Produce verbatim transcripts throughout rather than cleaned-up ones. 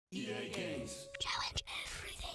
E A Games. Challenge everything.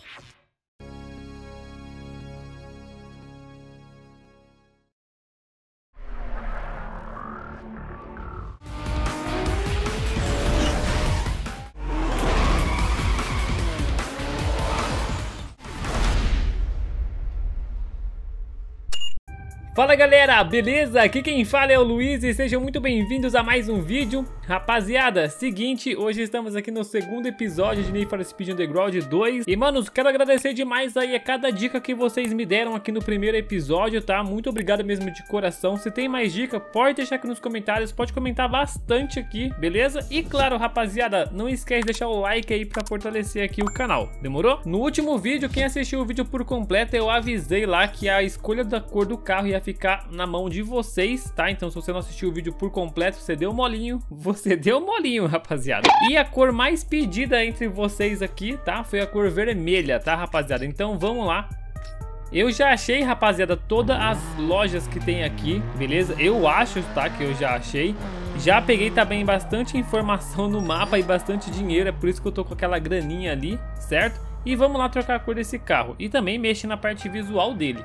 Fala galera, beleza? Aqui quem fala é o Luiz e sejam muito bem-vindos a mais um vídeo. Rapaziada, seguinte, hoje estamos aqui no segundo episódio de Need for Speed Underground dois. E manos, quero agradecer demais aí a cada dica que vocês me deram aqui no primeiro episódio, tá? Muito obrigado mesmo de coração. Se tem mais dica, pode deixar aqui nos comentários, pode comentar bastante aqui, beleza? E claro, rapaziada, não esquece de deixar o like aí pra fortalecer aqui o canal, demorou? No último vídeo, quem assistiu o vídeo por completo, eu avisei lá que a escolha da cor do carro ia ficar na mão de vocês, tá? Então se você não assistiu o vídeo por completo, você deu molinho, você deu molinho, rapaziada. E a cor mais pedida entre vocês aqui, tá? Foi a cor vermelha, tá, rapaziada? Então vamos lá. Eu já achei, rapaziada, todas as lojas que tem aqui, beleza? Eu acho, tá, que eu já achei. Já peguei também bastante informação no mapa e bastante dinheiro, é por isso que eu tô com aquela graninha ali, certo? E vamos lá trocar a cor desse carro. E também mexer na parte visual dele.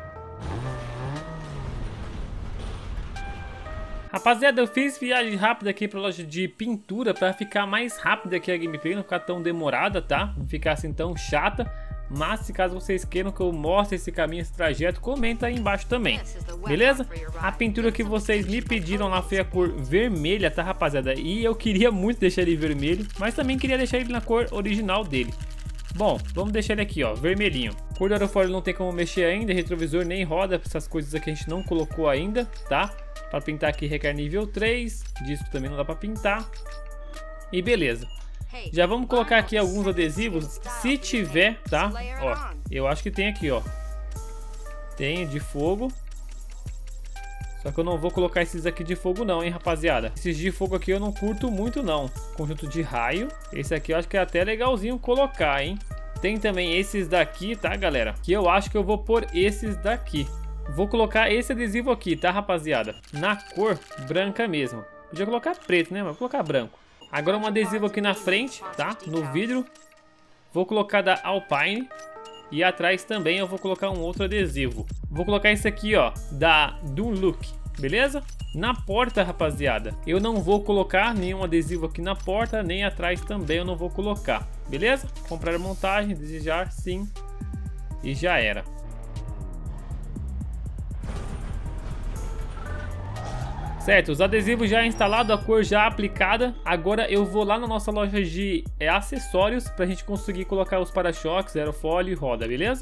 Rapaziada, eu fiz viagem rápida aqui pra loja de pintura pra ficar mais rápida aqui a gameplay, não ficar tão demorada, tá? Não ficar assim tão chata. Mas se caso vocês queiram que eu mostre esse caminho, esse trajeto, comenta aí embaixo também, beleza? A pintura que vocês me pediram lá foi a cor vermelha, tá, rapaziada? E eu queria muito deixar ele vermelho, mas também queria deixar ele na cor original dele. Bom, vamos deixar ele aqui, ó, vermelhinho. Cor do aerofólio não tem como mexer ainda, retrovisor nem roda, essas coisas aqui a gente não colocou ainda, tá? Para pintar aqui requer nível três, disco também não dá para pintar. E beleza. Já vamos colocar aqui alguns adesivos, se tiver, tá? Ó, eu acho que tem aqui, ó. Tem de fogo. Só que eu não vou colocar esses aqui de fogo não, hein, rapaziada. Esses de fogo aqui eu não curto muito não. Conjunto de raio. Esse aqui eu acho que é até legalzinho colocar, hein. Tem também esses daqui, tá, galera? Que eu acho que eu vou pôr esses daqui. Vou colocar esse adesivo aqui, tá, rapaziada? Na cor branca mesmo. Podia colocar preto, né? Mas vou colocar branco. Agora um adesivo aqui na frente, tá? No vidro. Vou colocar da Alpine. E atrás também eu vou colocar um outro adesivo. Vou colocar esse aqui, ó, da Dunlook, beleza? Na porta, rapaziada, eu não vou colocar nenhum adesivo aqui na porta, nem atrás também eu não vou colocar, beleza? Comprar a montagem, desejar, sim. E já era. Certo, os adesivos já instalados, a cor já aplicada. Agora eu vou lá na nossa loja de é, acessórios pra gente conseguir colocar os para-choques, aerofólio e roda, beleza?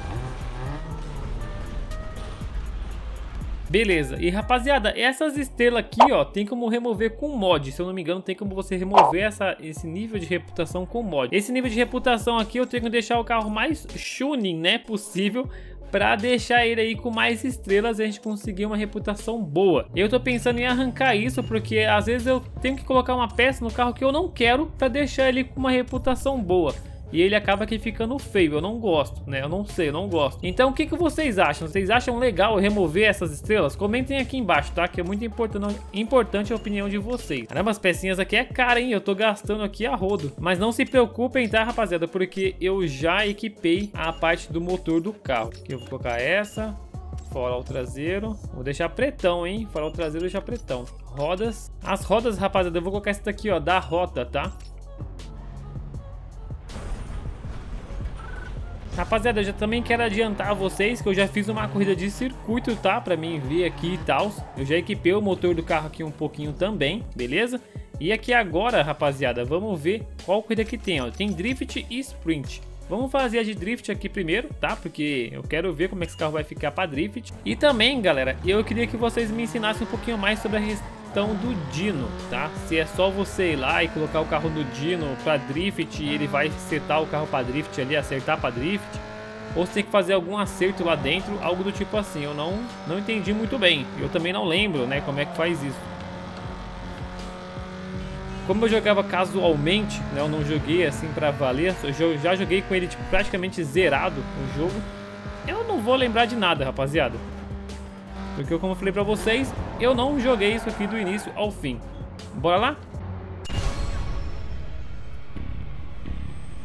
Beleza, e rapaziada, essas estrelas aqui, ó, tem como remover com mod. Se eu não me engano, tem como você remover essa, esse nível de reputação com mod. Esse nível de reputação aqui eu tenho que deixar o carro mais tuning, né, possível, pra deixar ele aí com mais estrelas e a gente conseguir uma reputação boa. Eu tô pensando em arrancar isso, porque às vezes eu tenho que colocar uma peça no carro que eu não quero pra deixar ele com uma reputação boa. E ele acaba aqui ficando feio, eu não gosto, né? Eu não sei, eu não gosto. Então o que, que vocês acham? Vocês acham legal eu remover essas estrelas? Comentem aqui embaixo, tá? Que é muito importante, importante a opinião de vocês. Caramba, as pecinhas aqui é cara, hein? Eu tô gastando aqui a rodo. Mas não se preocupem, tá, rapaziada? Porque eu já equipei a parte do motor do carro. Aqui eu vou colocar essa. Farol traseiro. Vou deixar pretão, hein? Farol traseiro deixar pretão. Rodas. As rodas, rapaziada, eu vou colocar essa daqui, ó, da rota, tá? Rapaziada, eu já também quero adiantar a vocês que eu já fiz uma corrida de circuito, tá? Pra mim ver aqui e tal. Eu já equipei o motor do carro aqui um pouquinho também, beleza? E aqui agora, rapaziada, vamos ver qual corrida que tem, ó. Tem drift e sprint. Vamos fazer a de drift aqui primeiro, tá? Porque eu quero ver como é que esse carro vai ficar pra drift. E também, galera, eu queria que vocês me ensinassem um pouquinho mais sobre a questão do dyno, tá? Se é só você ir lá e colocar o carro no dyno pra drift e ele vai setar o carro pra drift ali, acertar pra drift, ou se tem que fazer algum acerto lá dentro, algo do tipo assim. Eu não, não entendi muito bem. Eu também não lembro, né, como é que faz isso. Como eu jogava casualmente, né, eu não joguei assim pra valer, eu já joguei com ele tipo, praticamente zerado o jogo, eu não vou lembrar de nada, rapaziada. Porque como eu falei pra vocês, eu não joguei isso aqui do início ao fim. Bora lá?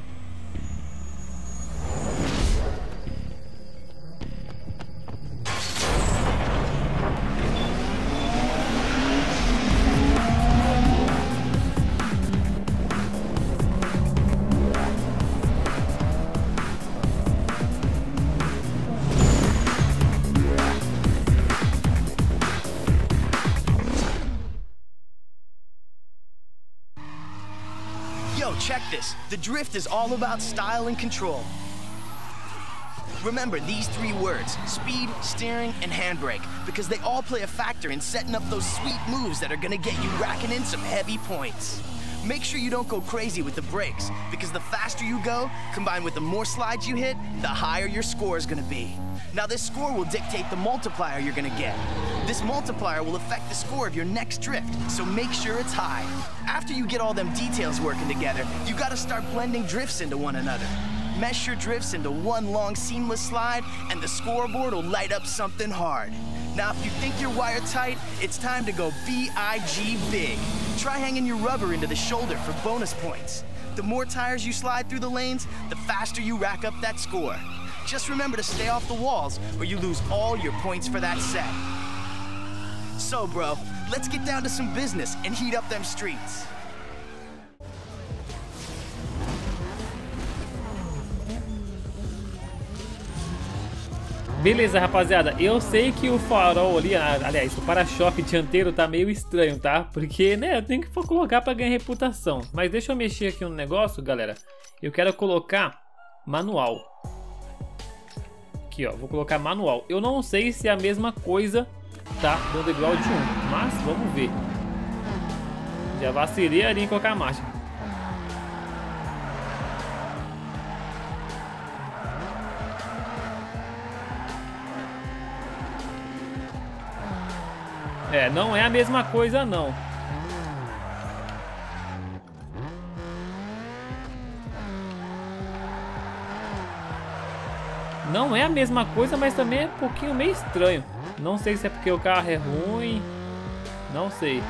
Check this. The drift is all about style and control. Remember these three words, speed, steering, and handbrake, because they all play a factor in setting up those sweet moves that are gonna get you racking in some heavy points. Make sure you don't go crazy with the brakes, because the faster you go, combined with the more slides you hit, the higher your score is gonna be. Now this score will dictate the multiplier you're gonna get. This multiplier will affect the score of your next drift, so make sure it's high. After you get all them details working together, you gotta start blending drifts into one another. Mesh your drifts into one long seamless slide, and the scoreboard will light up something hard. Now, if you think you're wire-tight, it's time to go B I G big. Try hanging your rubber into the shoulder for bonus points. The more tires you slide through the lanes, the faster you rack up that score. Just remember to stay off the walls, or you lose all your points for that set. So, bro, let's get down to some business and heat up them streets. Beleza, rapaziada, eu sei que o farol ali, aliás, o para-choque dianteiro tá meio estranho, tá? Porque, né, eu tenho que colocar pra ganhar reputação. Mas deixa eu mexer aqui no negócio, galera. Eu quero colocar manual. Aqui, ó, vou colocar manual. Eu não sei se é a mesma coisa, tá, do Underground um, mas vamos ver. Já vacilei ali em colocar a marcha. É, não é a mesma coisa, não. Não é a mesma coisa, mas também é um pouquinho meio estranho. Não sei se é porque o carro é ruim. Não sei.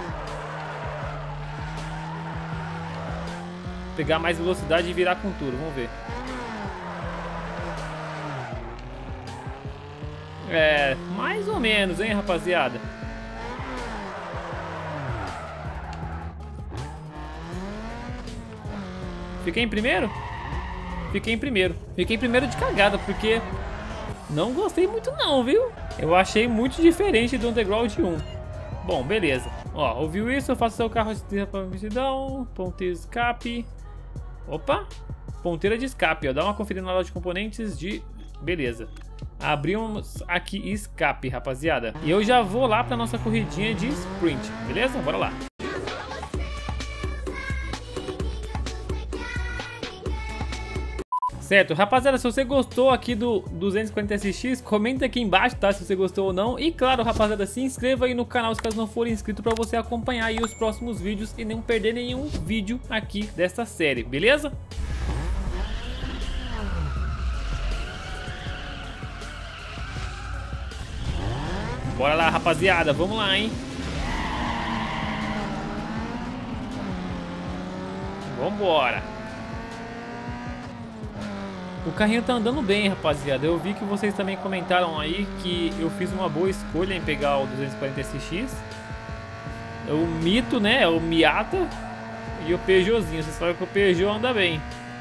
Vou pegar mais velocidade e virar com tudo, vamos ver. É, mais ou menos, hein, rapaziada. Fiquei em primeiro? Fiquei em primeiro. Fiquei em primeiro de cagada, porque não gostei muito não, viu? Eu achei muito diferente do Underground um. Bom, beleza. Ó, ouviu isso? Eu faço seu carro de rapidão. Ponteira de escape. Opa! Ponteira de escape, ó. Dá uma conferida na loja de componentes de... Beleza. Abrimos aqui escape, rapaziada. E eu já vou lá pra nossa corridinha de sprint, beleza? Bora lá. Certo, rapaziada, se você gostou aqui do duzentos e quarenta S X, comenta aqui embaixo, tá? Se você gostou ou não. E claro, rapaziada, se inscreva aí no canal se caso não for inscrito, pra você acompanhar aí os próximos vídeos e não perder nenhum vídeo aqui dessa série, beleza? Bora lá, rapaziada, vamos lá, hein? Vambora. O carrinho tá andando bem, rapaziada. Eu vi que vocês também comentaram aí que eu fiz uma boa escolha em pegar o duzentos e quarenta S X. É o Mito, né? É o Miata e o Peugeotzinho. Vocês falam que o Peugeot anda bem.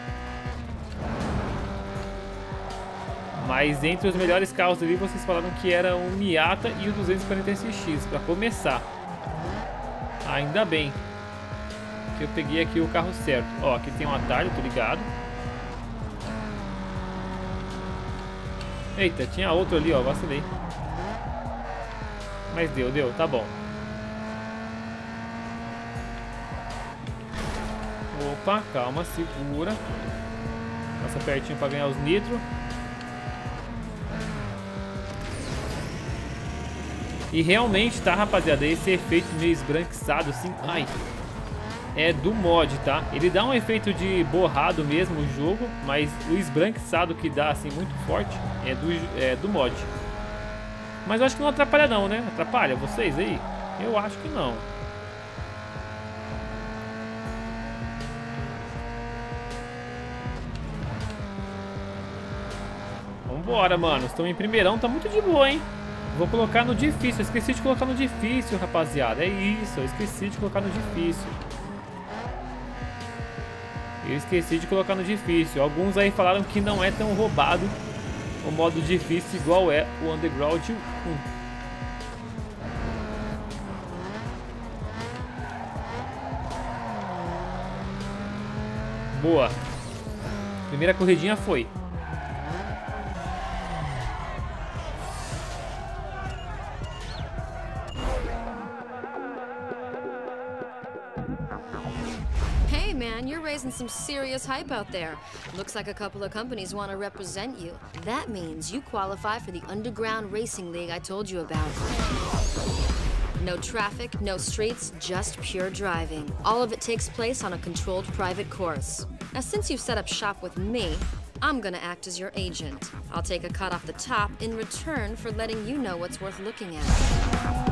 Mas entre os melhores carros ali, vocês falaram que era o Miata e o duzentos e quarenta S X, para começar. Ainda bem que eu peguei aqui o carro certo. Ó, aqui tem um atalho, tô ligado. Eita, tinha outro ali, ó, vacilei. Mas deu, deu, tá bom. Opa, calma, segura. Passa pertinho para ganhar os nitro. E realmente, tá, rapaziada, esse efeito meio esbranquiçado assim, ai, é do mod, tá? Ele dá um efeito de borrado mesmo no jogo, mas o esbranquiçado que dá assim muito forte é do, é do mod. Mas eu acho que não atrapalha não, né? Atrapalha vocês aí? Eu acho que não. Vambora, mano. Estamos em primeirão, tá muito de boa, hein? Vou colocar no difícil, eu esqueci de colocar no difícil, rapaziada. É isso, eu esqueci de colocar no difícil. Eu esqueci de colocar no difícil. Alguns aí falaram que não é tão roubado o modo difícil igual é o Underground um. Boa. Primeira corridinha foi. Hey man, you're raising some serious hype out there. Looks like a couple of companies want to represent you. That means you qualify for the underground racing league I told you about. No traffic, no streets, just pure driving. All of it takes place on a controlled private course. Now, since you've set up shop with me, I'm gonna act as your agent. I'll take a cut off the top in return for letting you know what's worth looking at.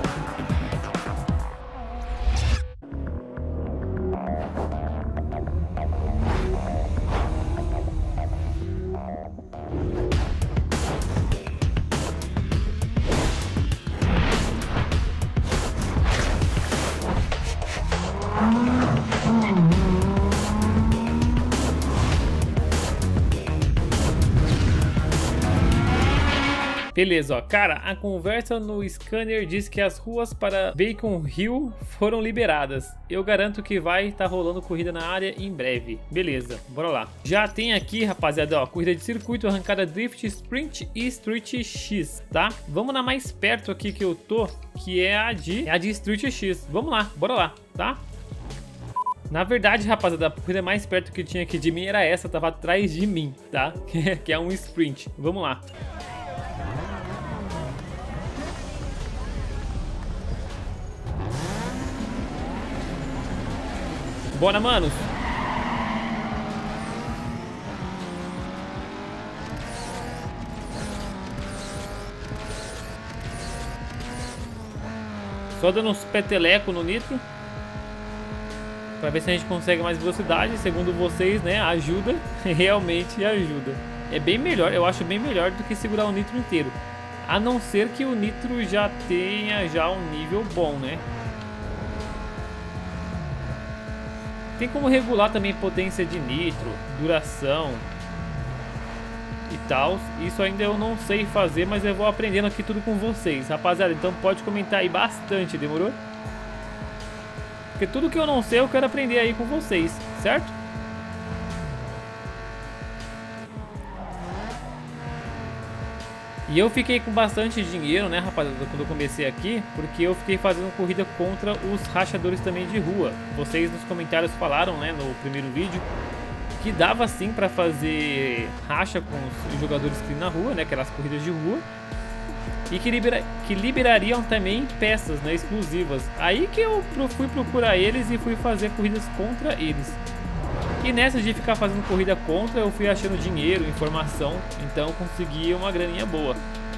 Beleza, ó. Cara, a conversa no scanner diz que as ruas para Beacon Hill foram liberadas. Eu garanto que vai estar tá rolando corrida na área em breve. Beleza, bora lá. Já tem aqui, rapaziada, ó, corrida de circuito, arrancada Drift, Sprint e Street X, tá? Vamos na mais perto aqui que eu tô, que é a de, a de Street X. Vamos lá, bora lá, tá? Na verdade, rapaziada, a corrida mais perto que tinha aqui de mim era essa, tava atrás de mim, tá? Que é um sprint. Vamos lá. Bora, manos! Só dando uns peteleco no nitro pra ver se a gente consegue mais velocidade. Segundo vocês, né, ajuda, realmente ajuda. É bem melhor, eu acho bem melhor do que segurar o nitro inteiro. A não ser que o nitro já tenha já um nível bom, né? Tem como regular também potência de nitro, duração e tal. Isso ainda eu não sei fazer, mas eu vou aprendendo aqui tudo com vocês, rapaziada. Então pode comentar aí bastante, demorou? Porque tudo que eu não sei eu quero aprender aí com vocês, certo? E eu fiquei com bastante dinheiro, né, rapaziada, quando eu comecei aqui, porque eu fiquei fazendo corrida contra os rachadores também de rua. Vocês nos comentários falaram, né, no primeiro vídeo, que dava sim pra fazer racha com os jogadores que na rua, né, aquelas corridas de rua, e que, libera que liberariam também peças, né, exclusivas. Aí que eu fui procurar eles e fui fazer corridas contra eles. E nessa de ficar fazendo corrida contra, eu fui achando dinheiro, informação, então consegui uma graninha boa.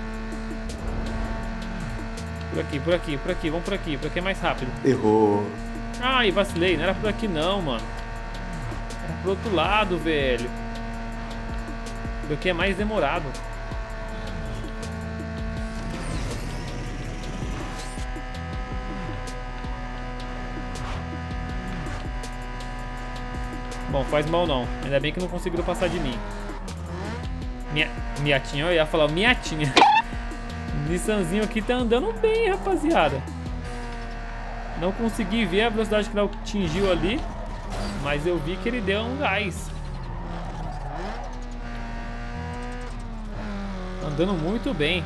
Por aqui, por aqui, por aqui, vamos por aqui, por aqui é mais rápido. Errou. Ai, vacilei, não era por aqui não, mano. Era pro outro lado, velho. Por aqui é mais demorado. Bom, faz mal não. Ainda bem que não conseguiram passar de mim. Minha... Miatinha, eu ia falar Miatinha. Nissanzinho aqui tá andando bem, rapaziada. Não consegui ver a velocidade que ele atingiu ali, mas eu vi que ele deu um gás. Andando muito bem.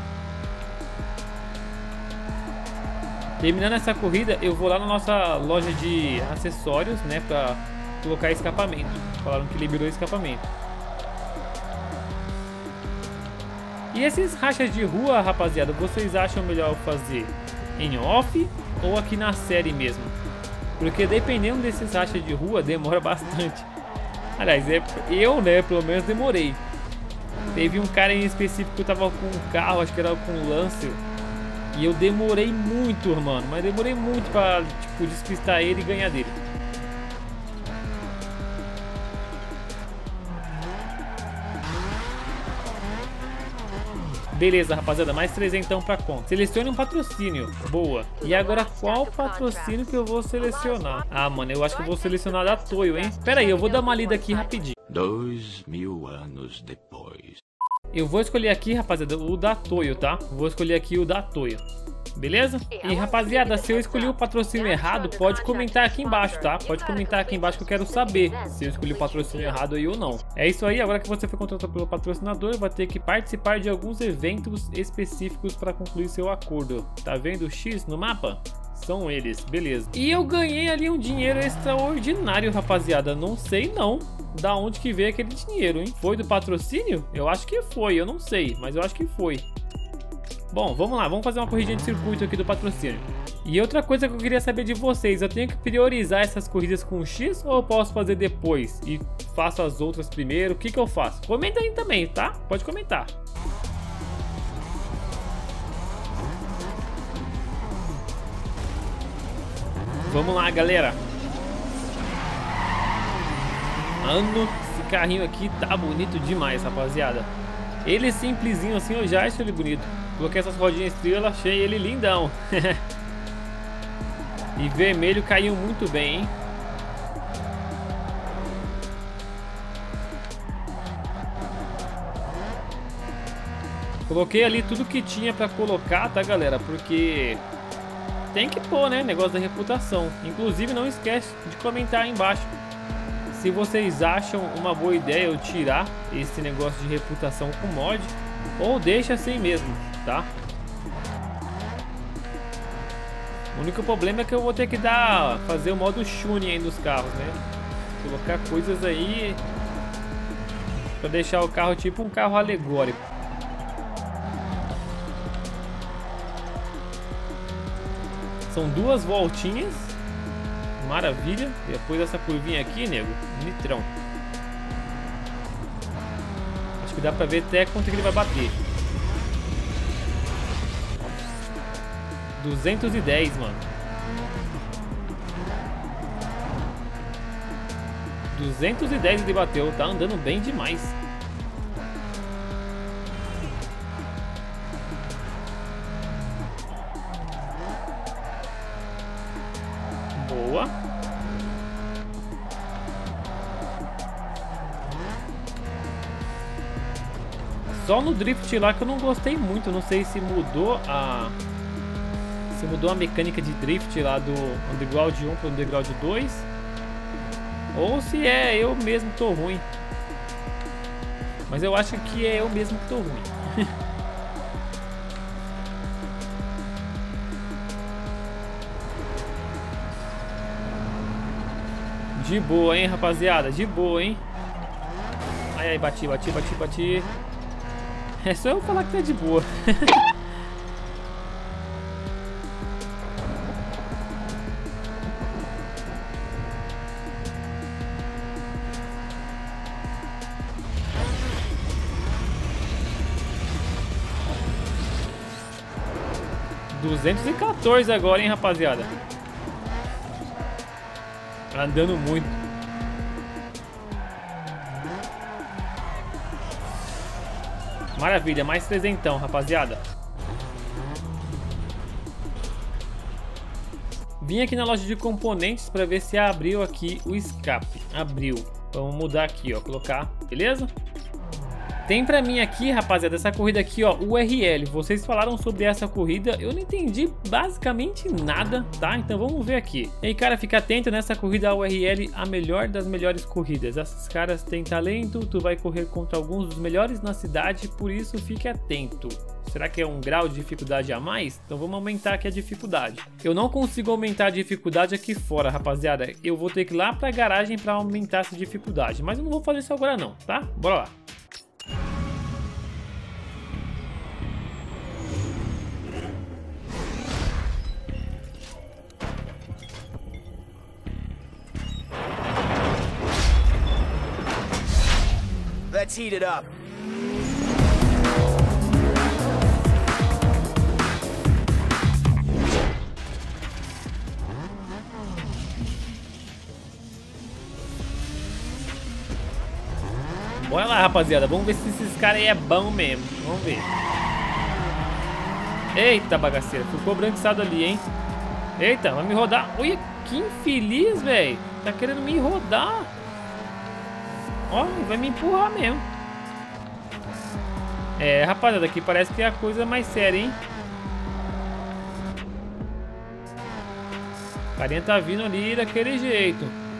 Terminando essa corrida, eu vou lá na nossa loja de acessórios, né, pra colocar escapamento. Falaram que liberou escapamento. E esses rachas de rua, rapaziada, vocês acham melhor fazer em off ou aqui na série mesmo? Porque dependendo desses rachas de rua, demora bastante. Aliás, é, eu, né, pelo menos demorei. Teve um cara em específico que eu tava com um carro, acho que era com um Lancer, e eu demorei muito, mano, mas demorei muito pra, tipo, despistar ele e ganhar dele. Beleza, rapaziada, mais trezentão pra conta. Selecione um patrocínio. Boa. E agora, qual patrocínio que eu vou selecionar? Ah, mano, eu acho que eu vou selecionar da Toyo, hein? Pera aí, eu vou dar uma lida aqui rapidinho. Dois mil anos depois. Eu vou escolher aqui, rapaziada, o da Toyo, tá? Vou escolher aqui o da Toyo. beleza? E rapaziada, se eu escolhi o patrocínio errado, pode comentar aqui embaixo, tá? Pode comentar aqui embaixo que eu quero saber se eu escolhi o patrocínio errado aí ou não. É isso aí, agora que você foi contratado pelo patrocinador, vai ter que participar de alguns eventos específicos para concluir seu acordo. Tá vendo o X no mapa? São eles, beleza. E eu ganhei ali um dinheiro extraordinário, rapaziada. Não sei não da onde que veio aquele dinheiro, hein? Foi do patrocínio? Eu acho que foi, eu não sei, mas eu acho que foi. Bom, vamos lá, vamos fazer uma corridinha de circuito aqui do patrocínio. E outra coisa que eu queria saber de vocês, eu tenho que priorizar essas corridas com X ou eu posso fazer depois e faço as outras primeiro? O que que eu faço? Comenta aí também, tá? Pode comentar. Vamos lá, galera. Mano, esse carrinho aqui tá bonito demais, rapaziada. Ele simplesinho assim, eu já acho ele bonito. Coloquei essas rodinhas estrela, achei ele lindão. E vermelho caiu muito bem, hein? Coloquei ali tudo que tinha pra colocar, tá, galera? Porque tem que pôr, né? Negócio da reputação. Inclusive, não esquece de comentar aí embaixo se vocês acham uma boa ideia eu tirar esse negócio de reputação com mod ou deixa assim mesmo, tá? O único problema é que eu vou ter que dar fazer o modo tuning aí nos carros, né? Colocar coisas aí pra deixar o carro tipo um carro alegórico. São duas voltinhas. Maravilha. Depois dessa curvinha aqui, nego, nitrão. Acho que dá pra ver até quanto que ele vai bater. duzentos e dez, mano. duzentos e dez ele bateu. Tá andando bem demais. Boa. Só no drift lá que eu não gostei muito. Não sei se mudou a... Se mudou a mecânica de drift lá do Underground um para o Underground dois. Ou se é eu mesmo que tô ruim. Mas eu acho que é eu mesmo que tô ruim. De boa, hein, rapaziada? De boa, hein? Ai, ai, bati, bati, bati, bati. É só eu falar que tá de boa. duzentos e quatorze agora, hein, rapaziada? Andando muito. Maravilha, mais trezentão, rapaziada. Vim aqui na loja de componentes para ver se abriu aqui o escape. Abriu. Vamos mudar aqui, ó, colocar, beleza? Tem pra mim aqui, rapaziada, essa corrida aqui, ó, U R L. Vocês falaram sobre essa corrida, eu não entendi basicamente nada, tá? Então vamos ver aqui. E aí, cara, fica atento nessa corrida U R L, a melhor das melhores corridas. Esses caras têm talento, tu vai correr contra alguns dos melhores na cidade, por isso fique atento. Será que é um grau de dificuldade a mais? Então vamos aumentar aqui a dificuldade. Eu não consigo aumentar a dificuldade aqui fora, rapaziada. Eu vou ter que ir lá pra garagem pra aumentar essa dificuldade. Mas eu não vou fazer isso agora não, tá? Bora lá. Let's heat it up. Bora lá, rapaziada. Vamos ver se esses caras aí é bom mesmo. Vamos ver. Eita, bagaceira. Ficou branquiçado ali, hein? Eita, vai me rodar. Olha, que infeliz, velho. Tá querendo me rodar. Ó, vai me empurrar mesmo. É, rapaziada, aqui parece que é a coisa mais séria, hein? O carinha tá vindo ali daquele jeito.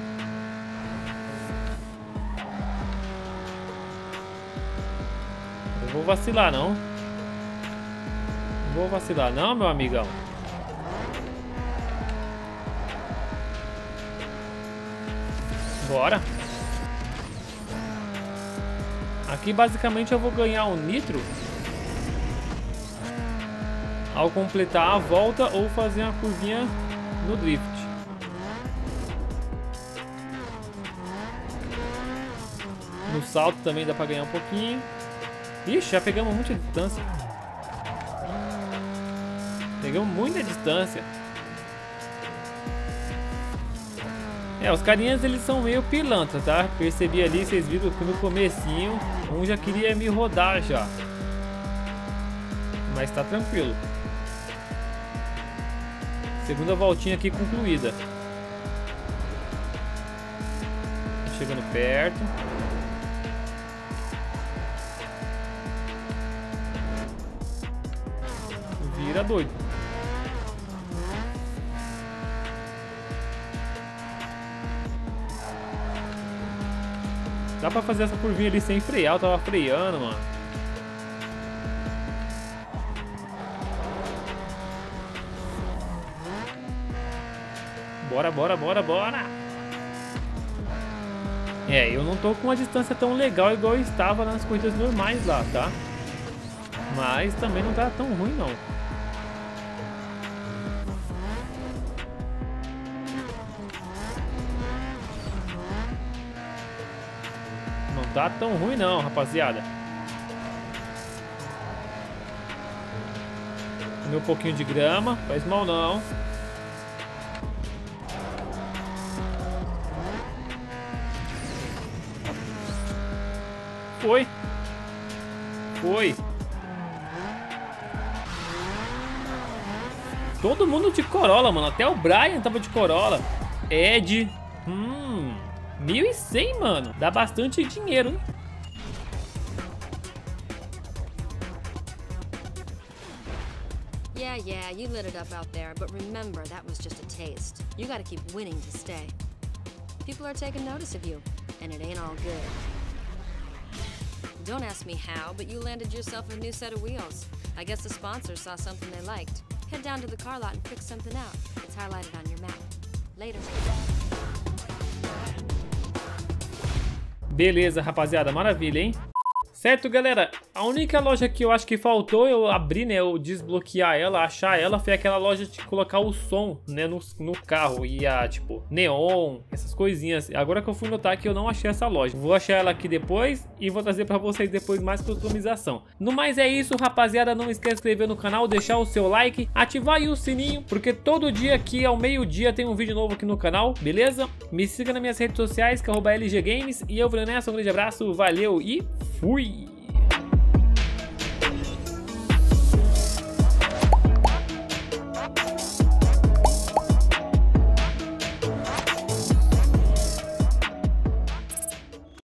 Não vou vacilar, não. Não vou vacilar, não, meu amigão. Bora. Aqui basicamente eu vou ganhar um nitro ao completar a volta ou fazer uma curvinha no drift. No salto também dá pra ganhar um pouquinho. Ixi, já pegamos muita distância. Pegamos muita distância. É, os carinhas eles são meio pilantra, tá? Percebi ali, vocês viram que no comecinho um já queria me rodar já. Mas tá tranquilo. Segunda voltinha aqui concluída. Chegando perto. Vira doido. Dá pra fazer essa curvinha ali sem frear, eu tava freando, mano. Bora, bora, bora, bora. É, eu não tô com uma distância tão legal igual eu estava nas corridas normais lá, tá? Mas também não tá tão ruim, não. Não tá tão ruim não, rapaziada. Comer um pouquinho de grama, faz mal não. Foi. Foi. Todo mundo de Corolla, mano. Até o Brian tava de Corolla. Ed. Hum. mil e cem, mano. Dá bastante dinheiro, hein? Yeah, yeah, you lit it up out there, but remember, that was just a taste. You gotta keep winning to stay. People are taking notice of you, and it ain't all good. Don't ask me how, but you landed yourself a new set of wheels. I guess the sponsors saw something they liked. Head down to the car lot and pick something out. It's highlighted on your map. Later. Beleza, rapaziada, maravilha, hein? Certo, galera? A única loja que eu acho que faltou eu abrir, né, eu desbloquear ela, achar ela, foi aquela loja de colocar o som, né, no, no carro. E a, tipo, neon, essas coisinhas. Agora que eu fui notar que eu não achei essa loja. Vou achar ela aqui depois e vou trazer pra vocês depois mais customização. No mais é isso, rapaziada. Não esquece de se inscrever no canal, deixar o seu like, ativar aí o sininho, porque todo dia aqui ao meio-dia tem um vídeo novo aqui no canal, beleza? Me siga nas minhas redes sociais, que é arroba L G Games. E eu vou nessa, um grande abraço, valeu e fui!